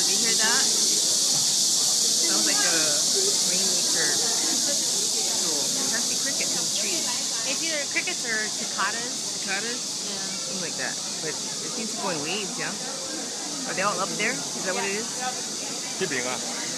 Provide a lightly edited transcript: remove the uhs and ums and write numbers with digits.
You hear that? Sounds like a rainmaker tool. It's actually crickets in the tree. It's either crickets or cicadas. Cicadas? Yeah. Something like that. But it seems to go in waves, yeah? Are they all up there? Is that what it is? 这饼啊。